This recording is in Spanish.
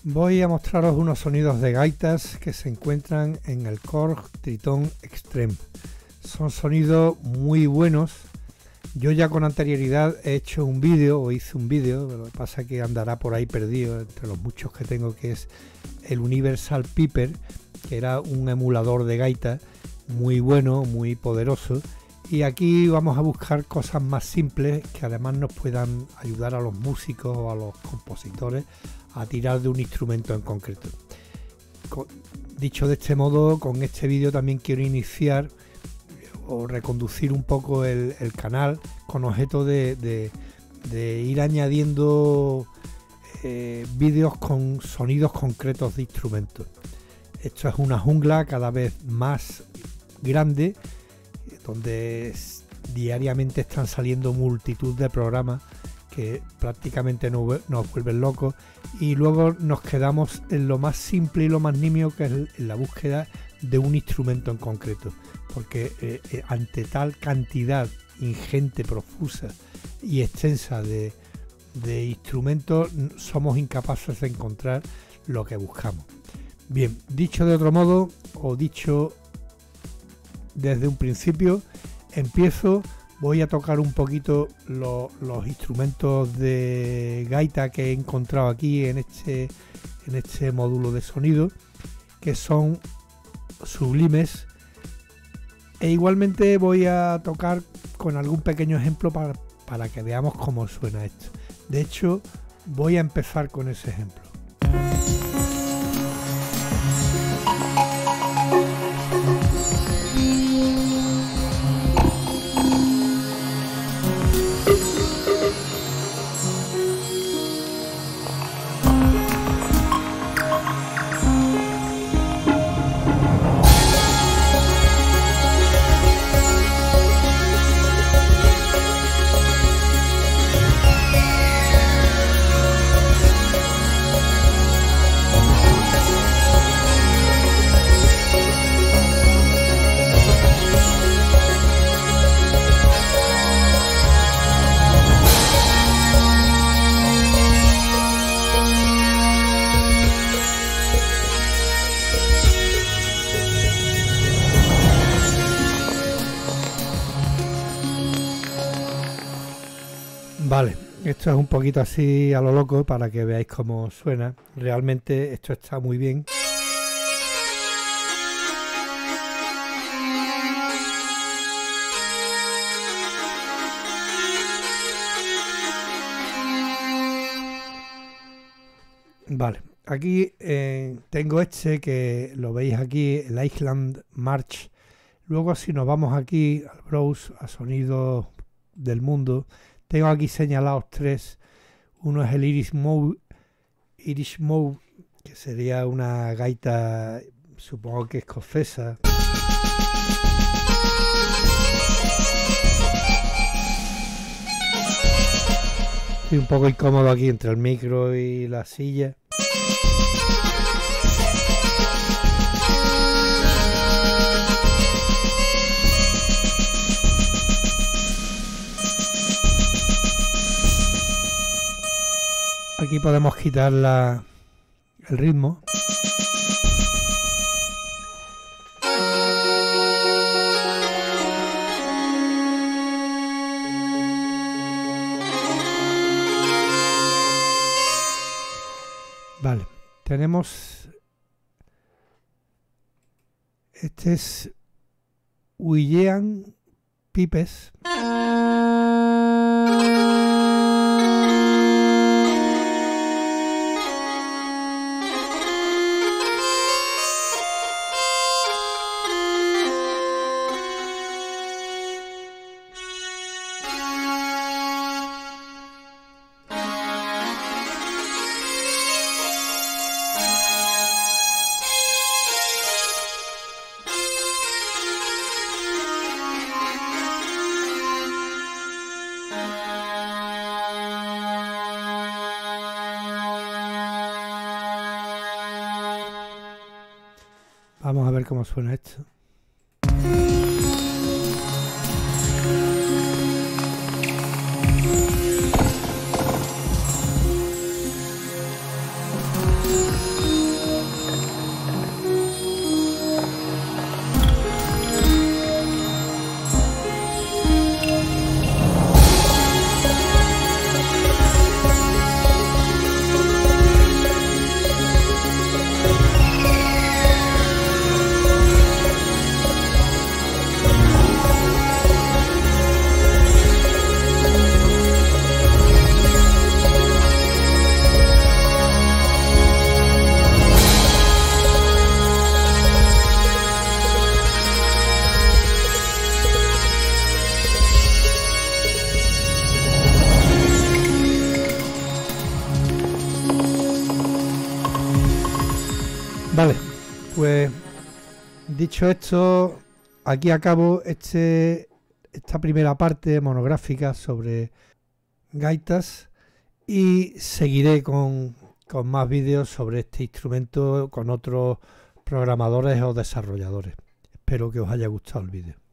Voy a mostraros unos sonidos de gaitas que se encuentran en el Korg Triton Extreme. Son sonidos muy buenos. Yo ya con anterioridad he hecho un vídeo, o hice un vídeo, lo que pasa es que andará por ahí perdido entre los muchos que tengo, que es el Universal Piper, que era un emulador de gaita muy bueno, muy poderoso. Y aquí vamos a buscar cosas más simples que además nos puedan ayudar a los músicos o a los compositores a tirar de un instrumento en concreto. Dicho de este modo, con este vídeo también quiero iniciar o reconducir un poco el canal con objeto de ir añadiendo vídeos con sonidos concretos de instrumentos. Esto es una jungla cada vez más grande, donde diariamente están saliendo multitud de programas que prácticamente nos vuelven locos, y luego nos quedamos en lo más simple y lo más nimio, que es en la búsqueda de un instrumento en concreto, porque ante tal cantidad ingente, profusa y extensa de instrumentos, somos incapaces de encontrar lo que buscamos. Bien, dicho de otro modo, o dicho desde un principio, voy a tocar un poquito los instrumentos de gaita que he encontrado aquí en este módulo de sonido, que son sublimes, e igualmente voy a tocar con algún pequeño ejemplo para que veamos cómo suena esto. De hecho, voy a empezar con ese ejemplo. Vale, esto es un poquito así a lo loco para que veáis cómo suena. Realmente esto está muy bien. Vale, aquí tengo este que lo veis aquí, el Island March. Luego, si nos vamos aquí al browse, a sonidos del mundo, tengo aquí señalados tres. Uno es el Irish Mow, que sería una gaita, supongo que escocesa. Estoy un poco incómodo aquí entre el micro y la silla. Aquí podemos quitar el ritmo. Vale, tenemos... Este es Uillean Pipes. Vamos a ver cómo suena esto. Vale, pues dicho esto, aquí acabo esta primera parte monográfica sobre gaitas y seguiré con más vídeos sobre este instrumento con otros programadores o desarrolladores. Espero que os haya gustado el vídeo.